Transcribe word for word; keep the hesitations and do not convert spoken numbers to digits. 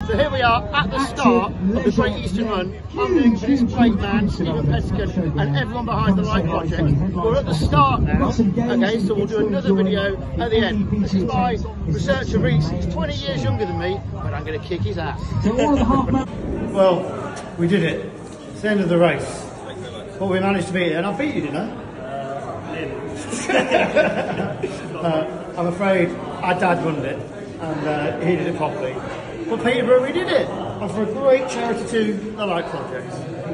So here we are at the start of the Great Eastern Run. I'm doing for this great man, Stephen Peskin, and everyone behind the Light Project. We're at the start now, okay, so we'll do another video at the end. This is my researcher Reese. He's twenty years younger than me, but I'm going to kick his ass. Well, we did it. It's the end of the race. But we managed to beat it, and I beat you, didn't I? uh, I'm afraid our dad won it, and uh, he did it properly. But Peterborough, we did it, and for a great charity to the Light Project.